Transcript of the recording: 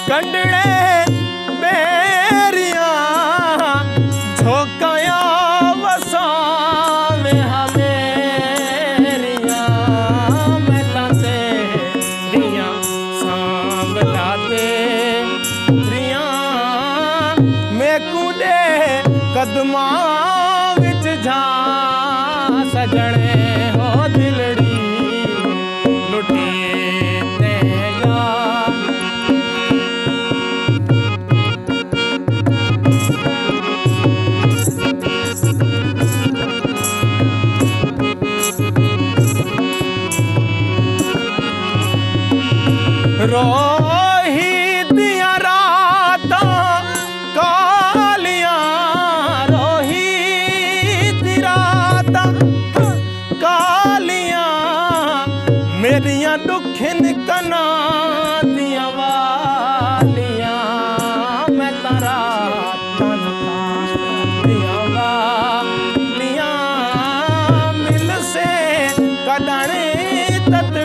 कंडड़े बेरिया झोंकाया वसावे हमेरिया मैं लाते दिया सांभ लाते रिया मैं कूदे कदमा विच जा सजने हो दिलड़ी लुटी ते जा रोही दिया रात कालिया रोही दी रात कालिया मेरिया दुखिन कना दिया वालिया मैं तारा तन दिया वालिया मिल से कदने तत